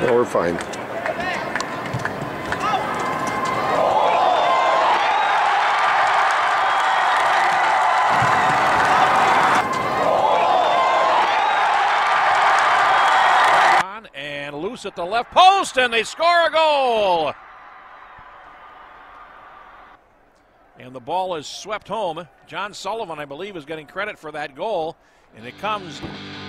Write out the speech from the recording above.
No, we're fine. And loose at the left post, and they score a goal. And the ball is swept home. John Sullivan, I believe, is getting credit for that goal. And it comes